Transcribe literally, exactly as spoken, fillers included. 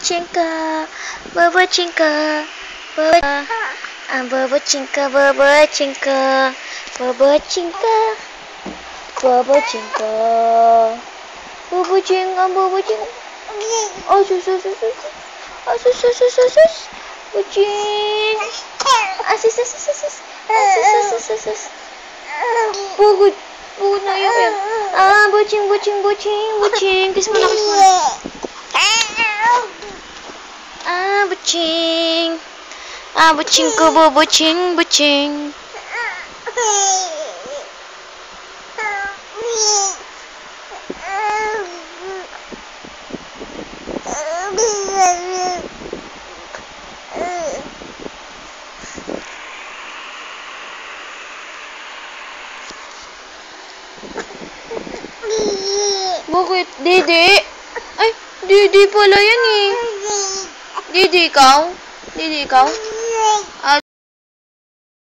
cinka, bobo cinka, bobo, ah, bobo cinka, bobo cinka, bobo cinka, bobo cinka, bobo cinka, bobo cinka. Oh, sus, sus, sus, sus. Oh, sus, sus, sus, sus, sus. Kucing. Ah, sus, sus, sus, sus. Ah, sus, sus, sus, sus, sus. Bugut. Bugut na yun, yun. Ah, bucing, bucing, bucing, bucing. Kiss mo na, kiss mo na. Ah, bucing. Ah, bucing ko, bu, bucing, bucing. Bakit? Dede? Ay, Dede pala yan eh. Dede ikaw? Dede ikaw? Ah,